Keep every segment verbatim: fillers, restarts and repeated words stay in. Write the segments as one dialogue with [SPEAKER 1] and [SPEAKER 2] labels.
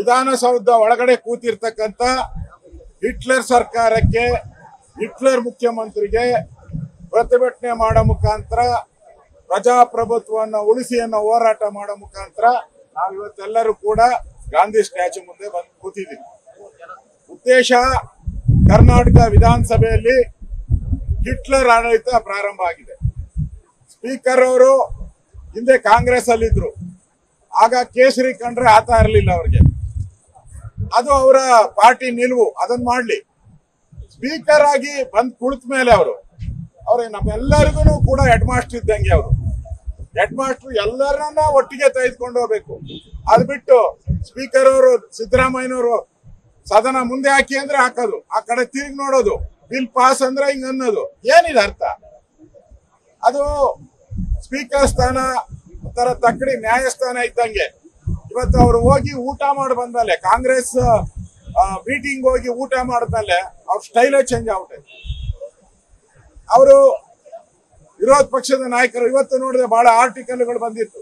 [SPEAKER 1] ವಿಧಾನಸೌಧ ಒಳಗಡೆ ಕೂತಿರ್ತಕ್ಕಂಥ ಹಿಟ್ಲರ್ ಸರ್ಕಾರಕ್ಕೆ, ಹಿಟ್ಲರ್ ಮುಖ್ಯಮಂತ್ರಿಗೆ ಪ್ರತಿಭಟನೆ ಮಾಡೋ ಮುಖಾಂತರ ಪ್ರಜಾಪ್ರಭುತ್ವವನ್ನು ಉಳಿಸಿ ಅನ್ನೋ ಹೋರಾಟ ಮಾಡೋ ಮುಖಾಂತರ ನಾವು ಇವತ್ತೆಲ್ಲರೂ ಕೂಡ ಗಾಂಧಿ ಸ್ಟ್ಯಾಚ್ಯೂ ಮುಂದೆ ಬಂದು ಕೂತಿದ್ದೀವಿ. ಉದ್ದೇಶ, ಕರ್ನಾಟಕ ವಿಧಾನಸಭೆಯಲ್ಲಿ ಹಿಟ್ಲರ್ ಆಡಳಿತ ಪ್ರಾರಂಭ ಆಗಿದೆ. ಸ್ಪೀಕರ್ ಅವರು ಹಿಂದೆ ಕಾಂಗ್ರೆಸ್ ಅಲ್ಲಿದ್ರು, ಆಗ ಕೇಸರಿ ಕಂಡ್ರೆ ಆತ ಇರಲಿಲ್ಲ ಅವ್ರಿಗೆ. ಅದು ಅವರ ಪಾರ್ಟಿ ನಿಲುವು, ಅದನ್ನ ಮಾಡ್ಲಿ. ಸ್ಪೀಕರ್ ಆಗಿ ಬಂದ್ ಕುಳಿತ ಮೇಲೆ ಅವರು ಅವ್ರಿಗೆ ನಮ್ಮೆಲ್ಲರಿಗೂ ಕೂಡ ಹೆಡ್ ಮಾಸ್ಟರ್ ಇದ್ದಂಗೆ. ಅವರು ಹೆಡ್ ಮಾಸ್ಟರ್ ಎಲ್ಲರನ್ನ ಒಟ್ಟಿಗೆ ತೆಗೆದುಕೊಂಡು ಹೋಗ್ಬೇಕು. ಅದು ಬಿಟ್ಟು ಸ್ಪೀಕರ್ ಅವರು ಸಿದ್ದರಾಮಯ್ಯನವರು ಸದನ ಮುಂದೆ ಹಾಕಿ ಅಂದ್ರೆ ಹಾಕೋದು, ಆ ಕಡೆ ತಿರುಗಿ ನೋಡೋದು, ಬಿಲ್ ಪಾಸ್ ಅಂದ್ರೆ ಹಿಂಗ ಅನ್ನೋದು, ಏನಿದೆ ಅರ್ಥ? ಅದು ಸ್ಪೀಕರ್ ಸ್ಥಾನ ಒಂಥರ ತಕ್ಕಡಿ ನ್ಯಾಯಸ್ಥಾನ ಇದ್ದಂಗೆ. ಇವತ್ತು ಅವ್ರು ಹೋಗಿ ಊಟ ಮಾಡಿ ಬಂದ್ಮೇಲೆ, ಕಾಂಗ್ರೆಸ್ ಮೀಟಿಂಗ್ ಹೋಗಿ ಊಟ ಮಾಡಿದ್ಮೇಲೆ ಅವ್ರ ಸ್ಟೈಲೇ ಚೇಂಜ್ ಆಗ್ಬಿಟ್ಟೆ. ಅವರು ವಿರೋಧ ಪಕ್ಷದ ನಾಯಕರು ಇವತ್ತು ನೋಡಿದ್ರೆ ಬಹಳ ಆರ್ಟಿಕಲ್ಗಳು ಬಂದಿತ್ತು,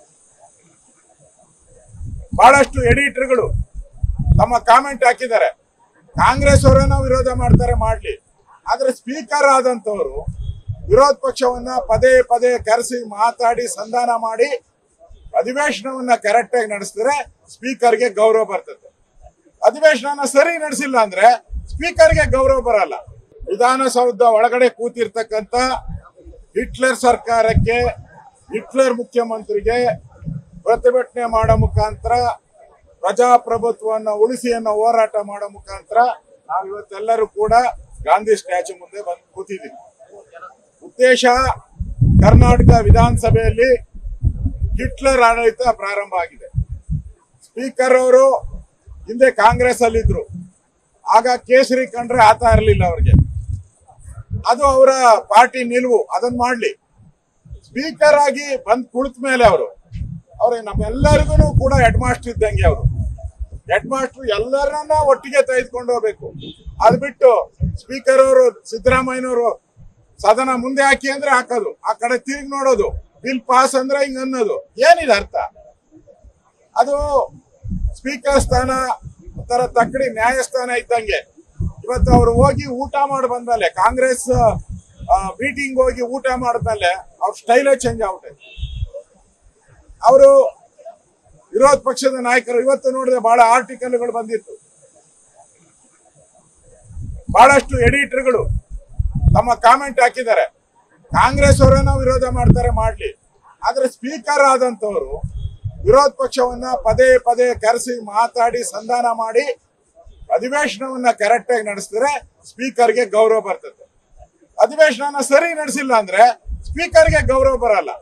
[SPEAKER 1] ಬಹಳಷ್ಟು ಎಡಿಟರ್ಗಳು ತಮ್ಮ ಕಾಮೆಂಟ್ ಹಾಕಿದ್ದಾರೆ. ಕಾಂಗ್ರೆಸ್ ಅವರನ್ನ ವಿರೋಧ ಮಾಡ್ತಾರೆ, ಮಾಡ್ಲಿ. ಆದ್ರೆ ಸ್ಪೀಕರ್ ಆದಂತವರು ವಿರೋಧ ಪಕ್ಷವನ್ನ ಪದೇ ಪದೇ ಕರೆಸಿ ಮಾತಾಡಿ ಸಂಧಾನ ಮಾಡಿ ಅಧಿವೇಶನವನ್ನ ಕರೆಕ್ಟ್ ಆಗಿ ನಡೆಸಿದ್ರೆ ಸ್ಪೀಕರ್ಗೆ ಗೌರವ ಬರ್ತದೆ. ಅಧಿವೇಶನ ಸರಿ ನಡೆಸಿಲ್ಲ ಅಂದ್ರೆ ಸ್ಪೀಕರ್ಗೆ ಗೌರವ ಬರಲ್ಲ. ವಿಧಾನಸೌಧ ಒಳಗಡೆ ಕೂತಿರ್ತಕ್ಕಂಥ ಹಿಟ್ಲರ್ ಸರ್ಕಾರಕ್ಕೆ, ಹಿಟ್ಲರ್ ಮುಖ್ಯಮಂತ್ರಿಗೆ ಪ್ರತಿಭಟನೆ ಮಾಡೋ ಮುಖಾಂತರ ಪ್ರಜಾಪ್ರಭುತ್ವವನ್ನು ಉಳಿಸಿ ಅನ್ನೋ ಹೋರಾಟ ಮಾಡೋ ಮುಖಾಂತರ ನಾವು ಇವತ್ತೆಲ್ಲರೂ ಕೂಡ ಗಾಂಧಿ ಸ್ಟ್ಯಾಚ್ಯೂ ಮುಂದೆ ಬಂದು ಕೂತಿದ್ದೀವಿ. ಉದ್ದೇಶ, ಕರ್ನಾಟಕ ವಿಧಾನಸಭೆಯಲ್ಲಿ ಹಿಟ್ಲರ್ ಆಡಳಿತ ಪ್ರಾರಂಭ ಆಗಿದೆ. ಸ್ಪೀಕರ್ ಅವರು ಹಿಂದೆ ಕಾಂಗ್ರೆಸ್ ಅಲ್ಲಿದ್ರು, ಆಗ ಕೇಸರಿ ಕಂಡ್ರೆ ಆತ ಇರಲಿಲ್ಲ ಅವ್ರಿಗೆ. ಅದು ಅವರ ಪಾರ್ಟಿ ನಿಲುವು, ಅದನ್ನ ಮಾಡ್ಲಿ. ಸ್ಪೀಕರ್ ಆಗಿ ಬಂದ್ ಕುಳಿತ ಮೇಲೆ ಅವರು ಅವ್ರಿಗೆ ನಮ್ಮೆಲ್ಲರಿಗೂ ಕೂಡ ಹೆಡ್ ಮಾಸ್ಟರ್ ಇದ್ದಂಗೆ. ಅವರು ಹೆಡ್ ಮಾಸ್ಟರ್ ಎಲ್ಲರನ್ನ ಒಟ್ಟಿಗೆ ತೆಗೆದುಕೊಂಡು ಹೋಗ್ಬೇಕು. ಅದು ಬಿಟ್ಟು ಸ್ಪೀಕರ್ ಅವರು ಸಿದ್ದರಾಮಯ್ಯನವರು ಸದನ ಮುಂದೆ ಹಾಕಿ ಅಂದ್ರೆ ಹಾಕೋದು, ಆ ಕಡೆ ತಿರುಗಿ ನೋಡೋದು, ಬಿಲ್ ಪಾಸ್ ಅಂದ್ರೆ ಹಿಂಗ ಅನ್ನೋದು, ಏನಿದೆ ಅರ್ಥ? ಅದು ಸ್ಪೀಕರ್ ಸ್ಥಾನ ಒಂಥರ ತಕ್ಕಡಿ ನ್ಯಾಯಸ್ಥಾನ ಇದ್ದಂಗೆ. ಇವತ್ತು ಅವ್ರು ಹೋಗಿ ಊಟ ಮಾಡಿ ಬಂದ್ಮೇಲೆ, ಕಾಂಗ್ರೆಸ್ ಮೀಟಿಂಗ್ ಹೋಗಿ ಊಟ ಮಾಡಿದ್ಮೇಲೆ ಅವ್ರ ಸ್ಟೈಲೇ ಚೇಂಜ್ ಆಗ್ಬಿಟ್ಟೆ. ಅವರು ವಿರೋಧ ಪಕ್ಷದ ನಾಯಕರು ಇವತ್ತು ನೋಡಿದ್ರೆ ಬಹಳ ಆರ್ಟಿಕಲ್ಗಳು ಬಂದಿತ್ತು, ಬಹಳಷ್ಟು ಎಡಿಟರ್ಗಳು ತಮ್ಮ ಕಾಮೆಂಟ್ ಹಾಕಿದ್ದಾರೆ. ಕಾಂಗ್ರೆಸ್ ಅವರನ್ನ ವಿರೋಧ ಮಾಡ್ತಾರೆ, ಮಾಡ್ಲಿ. ಆದ್ರೆ ಸ್ಪೀಕರ್ ಆದಂತವರು ವಿರೋಧ ಪಕ್ಷವನ್ನ ಪದೇ ಪದೇ ಕರೆಸಿ ಮಾತಾಡಿ ಸಂಧಾನ ಮಾಡಿ ಅಧಿವೇಶನವನ್ನ ಕರೆಕ್ಟ್ ಆಗಿ ನಡೆಸಿದ್ರೆ ಸ್ಪೀಕರ್ಗೆ ಗೌರವ ಬರ್ತದೆ. ಅಧಿವೇಶನ ಸರಿ ನಡೆಸಿಲ್ಲ ಅಂದ್ರೆ ಸ್ಪೀಕರ್ಗೆ ಗೌರವ ಬರಲ್ಲ.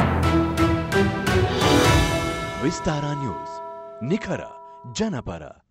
[SPEAKER 2] ವಿಸ್ತಾರ ನ್ಯೂಸ್, ನಿಖರ ಜನಪರ.